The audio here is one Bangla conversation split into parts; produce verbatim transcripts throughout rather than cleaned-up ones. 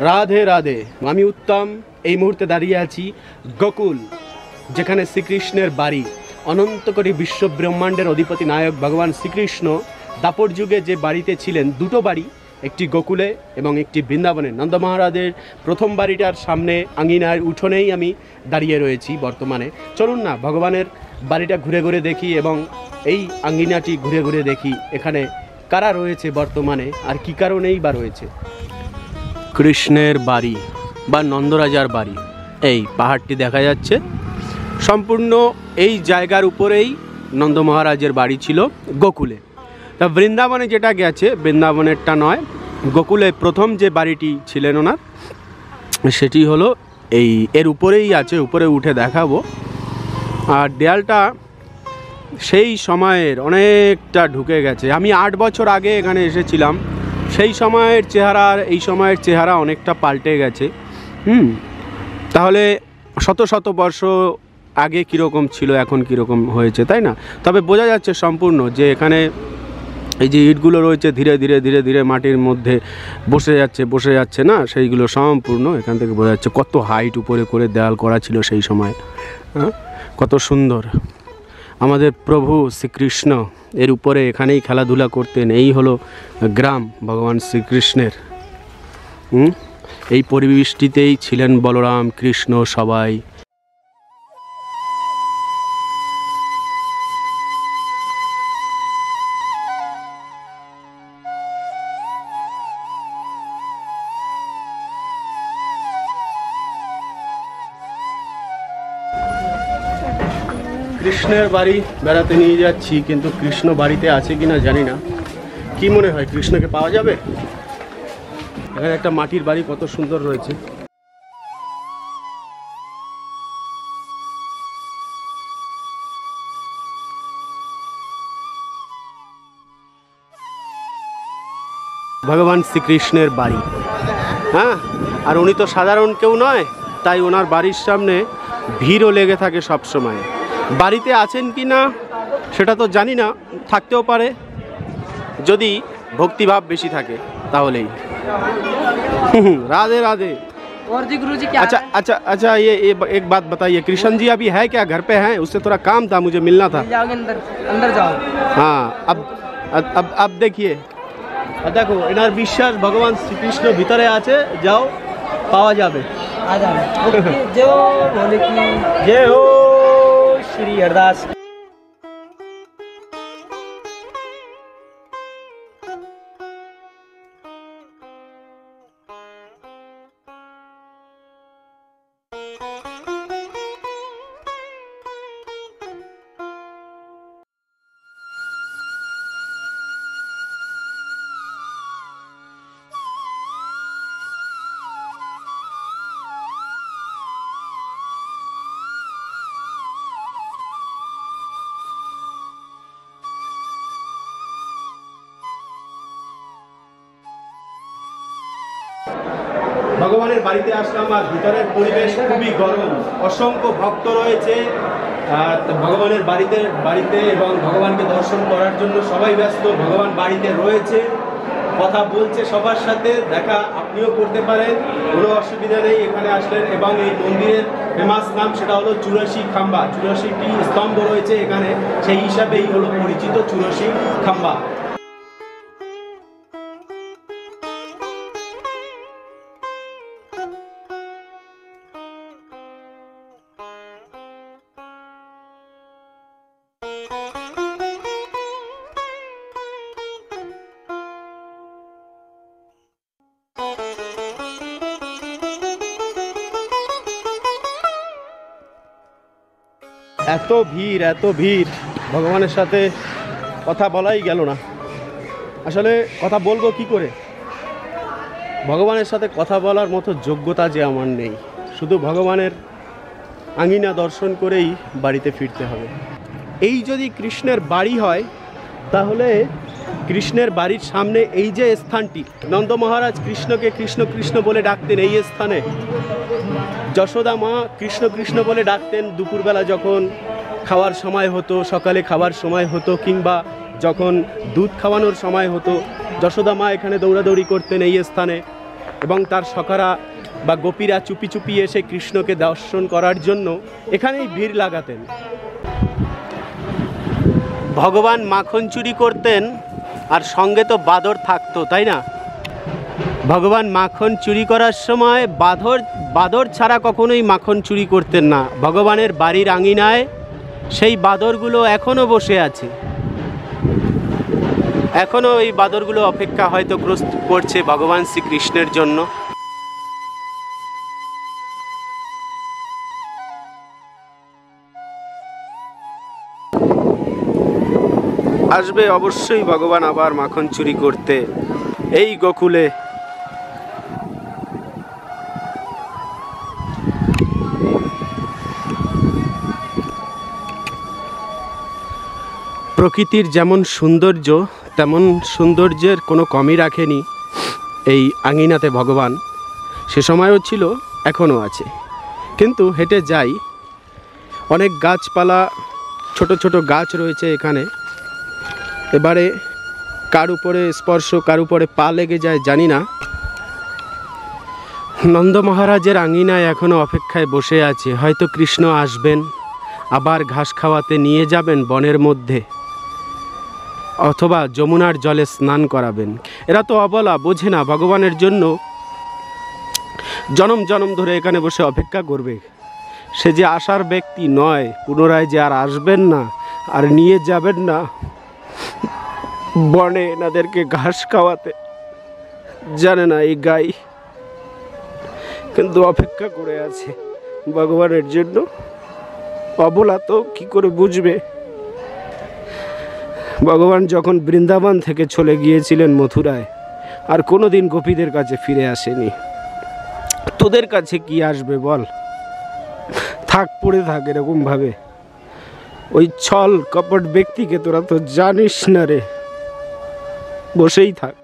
রাধে রাধে। আমি উত্তম এই মুহূর্তে দাঁড়িয়ে আছি গোকুল, যেখানে শ্রীকৃষ্ণের বাড়ি। অনন্ত কোটি বিশ্ব ব্রহ্মাণ্ডের অধিপতি নায়ক ভগবান শ্রীকৃষ্ণ দাপর যুগে যে বাড়িতে ছিলেন, দুটো বাড়ি, একটি গোকুলে এবং একটি বৃন্দাবনে। নন্দ মহারাজের প্রথম বাড়িটার সামনে আঙিনার উঠোনেই আমি দাঁড়িয়ে রয়েছি বর্তমানে। চলুন না ভগবানের বাড়িটা ঘুরে ঘুরে দেখি এবং এই আঙিনাটি ঘুরে ঘুরে দেখি এখানে কারা রয়েছে বর্তমানে আর কি কারণেই বা রয়েছে। কৃষ্ণের বাড়ি বা নন্দরাজার বাড়ি, এই পাহাড়টি দেখা যাচ্ছে, সম্পূর্ণ এই জায়গার উপরেই নন্দ মহারাজের বাড়ি ছিল গোকুলে। তা বৃন্দাবনে যেটা গেছে, বৃন্দাবনেরটা নয়, গোকুলে প্রথম যে বাড়িটি ছিলেন ওনার, সেটি হলো এই এর উপরেই আছে। উপরে উঠে দেখাবো। আর দেয়ালটা সেই সময়ের অনেকটা ঢুকে গেছে। আমি আট বছর আগে এখানে এসেছিলাম, সেই সময়ের চেহারা আর এই সময়ের চেহারা অনেকটা পাল্টে গেছে। হুম তাহলে শত শত বর্ষ আগে কীরকম ছিল, এখন কীরকম হয়েছে, তাই না? তবে বোঝা যাচ্ছে সম্পূর্ণ যে এখানে এই যে ইটগুলো রয়েছে ধীরে ধীরে ধীরে ধীরে মাটির মধ্যে বসে যাচ্ছে বসে যাচ্ছে না, সেইগুলো সম্পূর্ণ এখান থেকে বোঝা যাচ্ছে কত হাইট উপরে করে দেয়াল করা ছিল সেই সময়। হ্যাঁ, কত সুন্দর। আমাদের প্রভু শ্রীকৃষ্ণ এর উপরে এখানেই খেলাধুলা করতেন। এই হলো গ্রাম ভগবান শ্রীকৃষ্ণের। হুম এই পরিবেশটিতেই ছিলেন বলরাম, কৃষ্ণ, সবাই। কৃষ্ণের বাড়ি বেড়াতে নিয়ে যাচ্ছি, কিন্তু কৃষ্ণ বাড়িতে আছে কিনা জানি না। কি মনে হয় কৃষ্ণকে পাওয়া যাবে? এখানে একটা মাটির বাড়ি কত সুন্দর রয়েছে। ভগবান শ্রীকৃষ্ণের বাড়ি। হ্যাঁ, আর উনি তো সাধারণ কেউ নয়, তাই ওনার বাড়ির সামনে ভিড়ও লেগে থাকে সব সময়। বাড়িতে আছেন কি না সেটা তো জানি না, থাকতেও পারে যদি ভক্তিভাব বেশি থাকে তাহলেই। राधे राधे। और जी गुरु जी क्या? अच्छा अच्छा अच्छा ये, ये एक बात बताइए, कृष्ण जी अभी है क्या, घर पे हैं? उससे थोड़ा काम था, मुझे मिलना था। जाओगे अंदर, अंदर जाओ। हाँ, अब अब अब देखिए, देखो इनार विश्वास भगवान श्रीकृष्ण ভিতরে আছে, যাও পাওয়া যাবে। आ जाओ। जय हो भोले की जय हो श्री हरदास। ভগবানের বাড়িতে আসলাম আর ভিতরের পরিবেশ খুবই গরম, অসংখ্য ভক্ত রয়েছে আর ভগবানের বাড়িতে বাড়িতে এবং ভগবানকে দর্শন করার জন্য সবাই ব্যস্ত। ভগবান বাড়িতে রয়েছে, কথা বলছে সবার সাথে, দেখা আপনিও করতে পারেন, কোনো অসুবিধা নেই এখানে আসলেন। এবং এই মন্দিরের ফেমাস নাম সেটা হলো চুরাশি খাম্বা। চুরাশিটি স্তম্ভ রয়েছে এখানে, সেই হিসাবেই হলো পরিচিত চুরাশি খাম্বা। এত ভিড় এত ভিড়, ভগবানের সাথে কথা বলাই গেল না। আসলে কথা বলবো কি করে? ভগবানের সাথে কথা বলার মতো যোগ্যতা যে আমার নেই। শুধু ভগবানের আঙিনা দর্শন করেই বাড়িতে ফিরতে হবে। এই যদি কৃষ্ণের বাড়ি হয়, তাহলে কৃষ্ণের বাড়ির সামনে এই যে স্থানটি, নন্দ মহারাজ কৃষ্ণকে কৃষ্ণ কৃষ্ণ বলে ডাকতেন। এই স্থানে যশোদা মা কৃষ্ণ কৃষ্ণ বলে ডাকতেন দুপুরবেলা যখন খাওয়ার সময় হতো, সকালে খাওয়ার সময় হতো, কিংবা যখন দুধ খাওয়ানোর সময় হতো। যশোদা মা এখানে দৌড়াদৌড়ি করতেন এই স্থানে। এবং তার সখারা বা গোপীরা চুপি চুপি এসে কৃষ্ণকে দর্শন করার জন্য এখানেই ভিড় লাগাতেন। ভগবান মাখন চুরি করতেন আর সঙ্গে তো বাদর থাকতো, তাই না? ভগবান মাখন চুরি করার সময় বাদর বাদর ছাড়া কখনোই মাখন চুরি করতেন না। ভগবানের বাড়ির আঙিনায় সেই বাদরগুলো এখনও বসে আছে, এখনও এই বাদরগুলো অপেক্ষা হয়তো করছে ভগবান শ্রীকৃষ্ণের জন্য। আসবে অবশ্যই ভগবান আবার মাখন চুরি করতে এই গোকুলে। প্রকৃতির যেমন সৌন্দর্য তেমন সৌন্দর্যের কোনো কমই রাখেনি এই আঙিনাতে ভগবান। সে সময়ও ছিল, এখনও আছে। কিন্তু হেঁটে যাই, অনেক গাছপালা, ছোট ছোট গাছ রয়েছে এখানে। এবারে কার উপরে স্পর্শ, কার উপরে পা লেগে যায় জানি না। নন্দ মহারাজের আঙিনায় এখনও অপেক্ষায় বসে আছে, হয়তো কৃষ্ণ আসবেন, আবার ঘাস খাওয়াতে নিয়ে যাবেন বনের মধ্যে, অথবা যমুনার জলে স্নান করাবেন। এরা তো অবলা, বোঝে না ভগবানের জন্য জনম জনম ধরে এখানে বসে অপেক্ষা করবে। সে যে আসার ব্যক্তি নয়, পুনরায় যে আর আসবেন না, আর নিয়ে যাবেন না বনে এনাদেরকে ঘাস খাওয়াতে, জানে না এই গাই, কিন্তু অপেক্ষা করে আছে ভগবানের জন্য। অবলা তো কি করে বুঝবে? ভগবান যখন বৃন্দাবন থেকে চলে গিয়েছিলেন মথুরায়, আর কোনোদিন গোপীদের কাছে ফিরে আসেনি। তোদের কাছে কি আসবে বল? থাক, পড়ে থাক এরকম ভাবে। ওই ছল কপট ব্যক্তিকে তোরা তো জানিস না রে, বসেই থাক।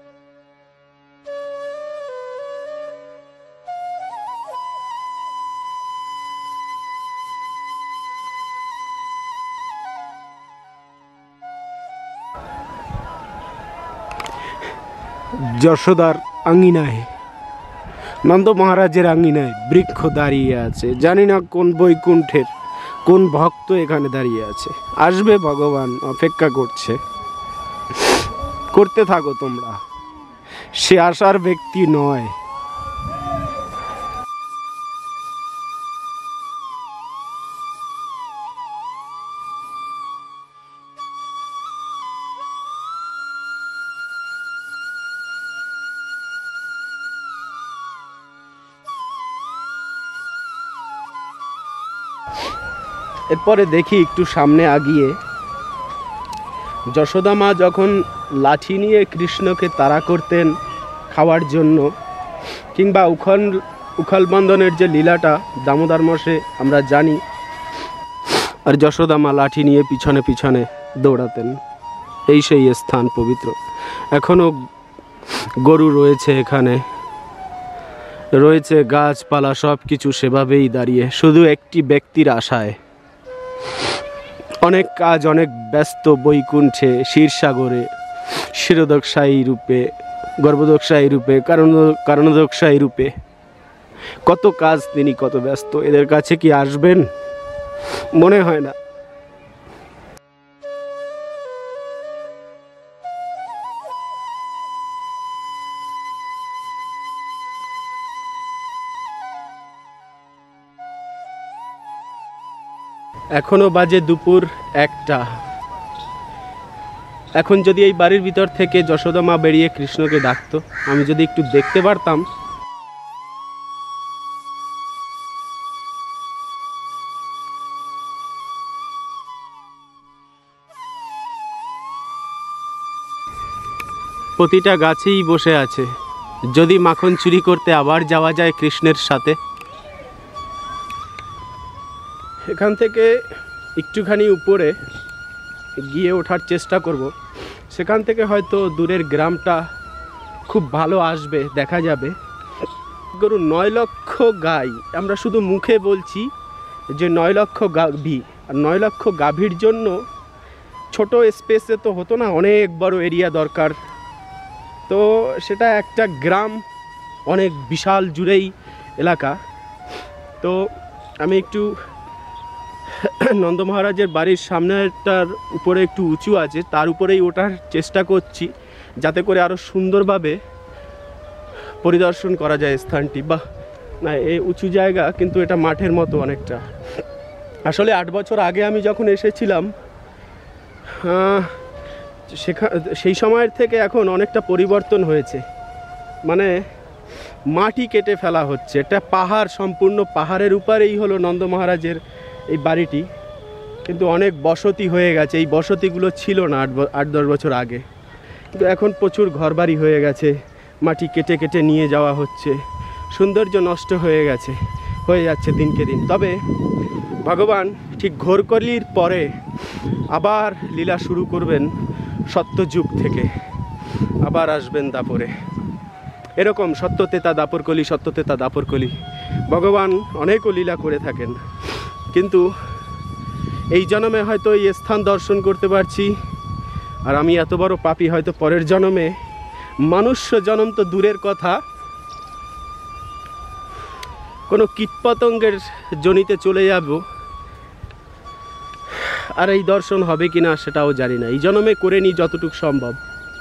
যশোদার আঙিনায়, নন্দ মহারাজের আঙিনায় বৃক্ষ দাঁড়িয়ে আছে। জানি না কোন বৈকুণ্ঠের কোন ভক্ত এখানে দাঁড়িয়ে আছে। আসবে ভগবান, অপেক্ষা করছে। করতে থাকো তোমরা, সে আসার ব্যক্তি নয়। এরপরে দেখি একটু সামনে আগিয়ে, যশোদা মা যখন লাঠি নিয়ে কৃষ্ণকে তাড়া করতেন খাওয়ার জন্য, কিংবা উখল উখল বন্ধনের যে লীলাটা দামোদর মাসে আমরা জানি, আর যশোদা মা লাঠি নিয়ে পিছনে পিছনে দৌড়াতেন, এই সেই স্থান পবিত্র। এখনও গরু রয়েছে এখানে, রয়েছে গাছপালা, সব কিছু সেভাবেই দাঁড়িয়ে, শুধু একটি ব্যক্তির আশায়। অনেক কাজ, অনেক ব্যস্ত বৈকুণ্ঠে, ক্ষীরসাগরে, ক্ষীরোদকশায়ী রূপে, গর্ভদকশায়ী রূপে, কারণ কারণদকশায়ী রূপে, কত কাজ তিনি, কত ব্যস্ত। এদের কাছে কি আসবেন? মনে হয় না। এখনো বাজে দুপুর একটা। এখন যদি এই বাড়ির ভিতর থেকে যশোদা মা বেরিয়ে কৃষ্ণকে ডাকতো, আমি যদি একটু দেখতে পারতাম। প্রতিটা গাছেই বসে আছে, যদি মাখন চুরি করতে আবার যাওয়া যায় কৃষ্ণের সাথে। এখান থেকে একটুখানি উপরে গিয়ে ওঠার চেষ্টা করব। সেখান থেকে হয়তো দূরের গ্রামটা খুব ভালো আসবে, দেখা যাবে। গরু নয় লক্ষ গাই, আমরা শুধু মুখে বলছি যে নয় লক্ষ গাভী, আর নয় লক্ষ গাভীর জন্য ছোট স্পেসে তো হতো না, অনেক বড় এরিয়া দরকার। তো সেটা একটা গ্রাম অনেক বিশাল জুড়েই এলাকা। তো আমি একটু নন্দ মহারাজের বাড়ির সামনেটার উপরে একটু উঁচু আছে, তার উপরেই ওঠার চেষ্টা করছি যাতে করে আরও সুন্দরভাবে পরিদর্শন করা যায় স্থানটি। বাহ, না এই উঁচু জায়গা, কিন্তু এটা মাঠের মতো অনেকটা। আসলে আট বছর আগে আমি যখন এসেছিলাম সেখা সেই সময়ের থেকে এখন অনেকটা পরিবর্তন হয়েছে। মানে মাটি কেটে ফেলা হচ্ছে, এটা পাহাড়, সম্পূর্ণ পাহাড়ের উপরেই হলো নন্দ মহারাজের এই বাড়িটি, কিন্তু অনেক বসতি হয়ে গেছে। এই বসতিগুলো ছিল না আট আট দশ বছর আগে, কিন্তু এখন প্রচুর ঘরবাড়ি হয়ে গেছে, মাটি কেটে কেটে নিয়ে যাওয়া হচ্ছে, সৌন্দর্য নষ্ট হয়ে গেছে, হয়ে যাচ্ছে দিনকে দিন। তবে ভগবান ঠিক ঘোরকলির পরে আবার লীলা শুরু করবেন সত্যযুগ থেকে, আবার আসবেন দাপরে। এরকম সত্যতেতা দাপরকলি, সত্যতেতা দাপরকলি, ভগবান অনেকও লীলা করে থাকেন। কিন্তু এই জন্মে হয়তো এই স্থান দর্শন করতে পারছি, আর আমি এত বড় পাপী, হয়তো পরের জন্মে, মনুষ্য জন্ম তো দূরের কথা, কোনো কীটপতঙ্গের জনিতে চলে যাব, আর এই দর্শন হবে কিনা সেটাও জানি না। এই জন্মে করে নিই যতটুকু সম্ভব।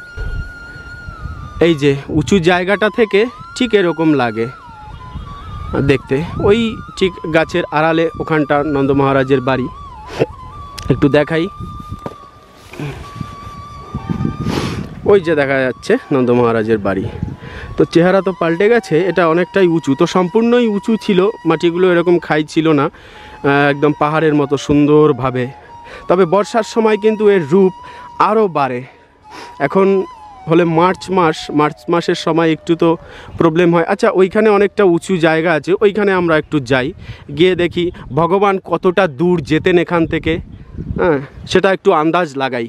এই যে উঁচু জায়গাটা থেকে ঠিক এরকম লাগে দেখতে, ওই ঠিক গাছের আড়ালে ওখানটা নন্দ মহারাজের বাড়ি। একটু দেখাই, ওই যে দেখা যাচ্ছে নন্দ মহারাজের বাড়ি। তো চেহারা তো পাল্টে গেছে, এটা অনেকটাই উঁচু, তো সম্পূর্ণই উঁচু ছিল, মাটিগুলো এরকম খাই ছিল না, একদম পাহাড়ের মতো সুন্দরভাবে। তবে বর্ষার সময় কিন্তু এর রূপ আরও বাড়ে। এখন হলে মার্চ মাস, মার্চ মাসের সময় একটু তো প্রবলেম হয়। আচ্ছা, ওইখানে অনেকটা উঁচু জায়গা আছে, ওইখানে আমরা একটু যাই, গিয়ে দেখি ভগবান কতটা দূর যেতেন এখান থেকে, হ্যাঁ সেটা একটু আন্দাজ লাগাই।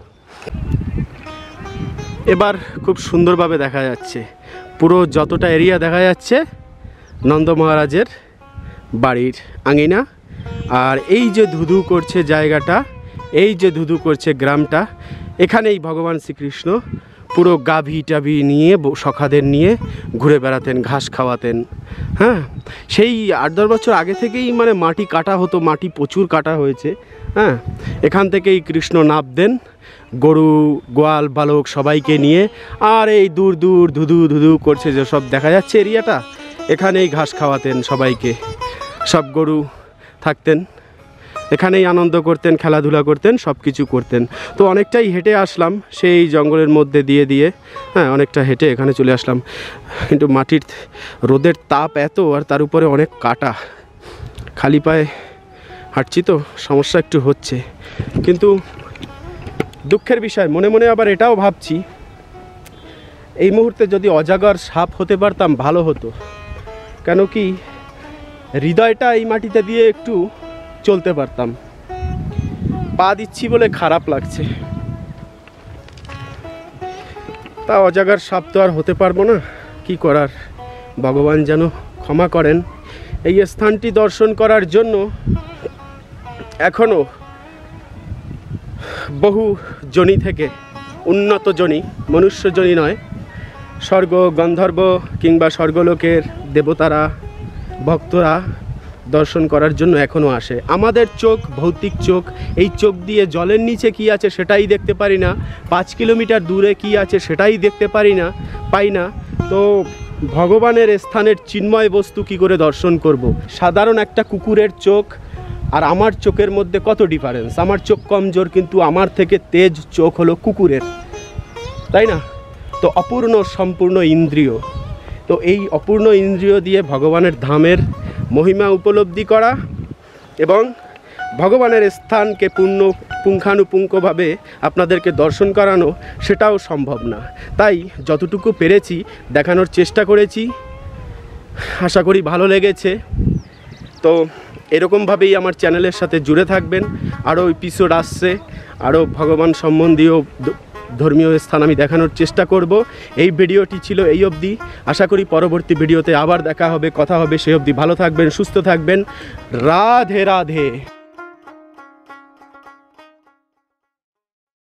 এবার খুব সুন্দরভাবে দেখা যাচ্ছে, পুরো যতটা এরিয়া দেখা যাচ্ছে নন্দ মহারাজের বাড়ির আঙিনা। আর এই যে ধুধু করছে জায়গাটা, এই যে ধুধু করছে গ্রামটা, এখানেই ভগবান শ্রীকৃষ্ণ পুরো গাভী টাভি নিয়ে, সখাদের নিয়ে ঘুরে বেড়াতেন, ঘাস খাওয়াতেন। হ্যাঁ, সেই আট দশ বছর আগে থেকেই মানে মাটি কাটা হতো, মাটি প্রচুর কাটা হয়েছে। হ্যাঁ, এখান থেকেই কৃষ্ণ নামতেন গরু, গোয়াল, বালক সবাইকে নিয়ে। আর এই দূর দূর ধুধু ধুধু করছে যে সব দেখা যাচ্ছে এরিয়াটা, এখানেই ঘাস খাওয়াতেন সবাইকে, সব গরু থাকতেন, এখানেই আনন্দ করতেন, খেলাধুলা করতেন, সব কিছু করতেন। তো অনেকটাই হেঁটে আসলাম সেই জঙ্গলের মধ্যে দিয়ে দিয়ে, হ্যাঁ অনেকটা হেঁটে এখানে চলে আসলাম। কিন্তু মাটির রোদের তাপ এত, আর তার উপরে অনেক কাটা, খালি পায়ে হাঁটছি তো সমস্যা একটু হচ্ছে। কিন্তু দুঃখের বিষয়, মনে মনে আবার এটাও ভাবছি, এই মুহূর্তে যদি অজাগর সাপ হতে পারতাম ভালো হতো। কেন কি হৃদয়টা এই মাটিতে দিয়ে একটু চলতে পারতাম। পা দিচ্ছি বলে খারাপ লাগছে, তা অজাগার সাপ তো আর হতে পারবো না, কি করার, ভগবান যেন ক্ষমা করেন। এই স্থানটি দর্শন করার জন্য এখনো বহু জনি থেকে, উন্নত জনি, মনুষ্য জনি নয়, স্বর্গ, গন্ধর্ব কিংবা স্বর্গলোকের দেবতারা, ভক্তরা দর্শন করার জন্য এখনও আসে। আমাদের চোখ ভৌতিক চোখ, এই চোখ দিয়ে জলের নিচে কি আছে সেটাই দেখতে পারি না, পাঁচ কিলোমিটার দূরে কি আছে সেটাই দেখতে পারি না, পাই না। তো ভগবানের স্থানের চিন্ময় বস্তু কি করে দর্শন করব? সাধারণ একটা কুকুরের চোখ আর আমার চোখের মধ্যে কত ডিফারেন্স। আমার চোখ কমজোর, কিন্তু আমার থেকে তেজ চোখ হলো কুকুরের, তাই না? তো অপূর্ণ সম্পূর্ণ ইন্দ্রিয়, তো এই অপূর্ণ ইন্দ্রিয় দিয়ে ভগবানের ধামের মহিমা উপলব্ধি করা এবং ভগবানের স্থানকে পূর্ণ পুঙ্খানুপুঙ্খভাবে আপনাদেরকে দর্শন করানো, সেটাও সম্ভব না। তাই যতটুকু পেরেছি দেখানোর চেষ্টা করেছি, আশা করি ভালো লেগেছে। তো এরকমভাবেই আমার চ্যানেলের সাথে জুড়ে থাকবেন, আরও এপিসোড আসছে, আরও ভগবান সম্বন্ধীয় ধর্মীয় স্থান আমি দেখানোর চেষ্টা করব। এই ভিডিওটি ছিল এই অবধি, আশা করি পরবর্তী ভিডিওতে আবার দেখা হবে, কথা হবে। সেই অবধি ভালো থাকবেন, সুস্থ থাকবেন, রাধে রাধে।